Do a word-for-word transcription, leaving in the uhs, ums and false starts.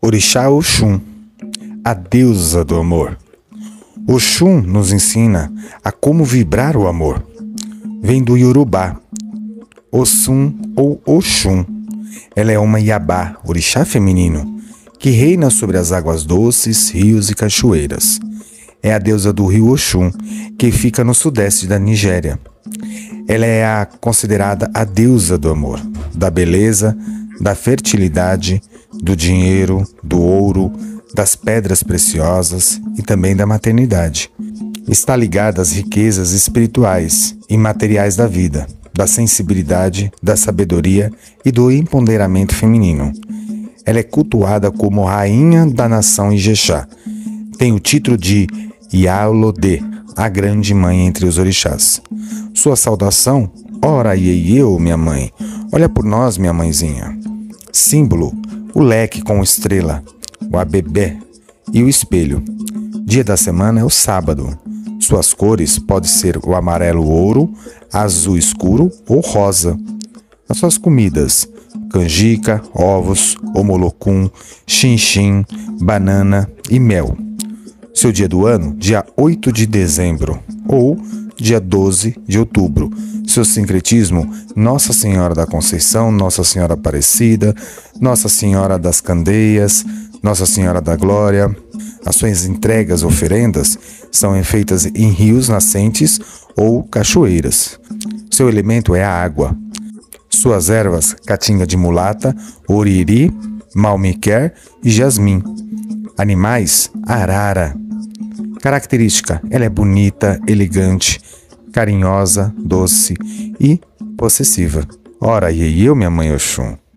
Orixá Oxum, a deusa do amor. Oxum nos ensina a como vibrar o amor. Vem do Yorubá, Oxum ou Oxum. Ela é uma Iabá, orixá feminino, que reina sobre as águas doces, rios e cachoeiras. É a deusa do rio Oxum, que fica no sudeste da Nigéria. Ela é a considerada a deusa do amor, da beleza, da fertilidade, do dinheiro, do ouro, das pedras preciosas e também da maternidade. Está ligada às riquezas espirituais e materiais da vida, da sensibilidade, da sabedoria e do empoderamento feminino. Ela é cultuada como rainha da nação Ijexá. Tem o título de Ialodê, a grande mãe entre os orixás. Sua saudação: ora ieieu, minha mãe, olha por nós, minha mãezinha. Símbolo: o leque com estrela, o abebé e o espelho. Dia da semana é o sábado. Suas cores podem ser o amarelo ouro, azul escuro ou rosa. As suas comidas: canjica, ovos, omolocum, xinxim, banana e mel. Seu dia do ano: dia oito de dezembro ou dia doze de outubro. Seu sincretismo: Nossa Senhora da Conceição, Nossa Senhora Aparecida, Nossa Senhora das Candeias, Nossa Senhora da Glória. As suas entregas, oferendas, são feitas em rios nascentes ou cachoeiras. Seu elemento é a água. Suas ervas: catinga de mulata, oriri, malmiquer e jasmim. Animais: arara. Característica: ela é bonita, elegante, carinhosa, doce e possessiva. Ora, ieieu, minha mãe Oxum.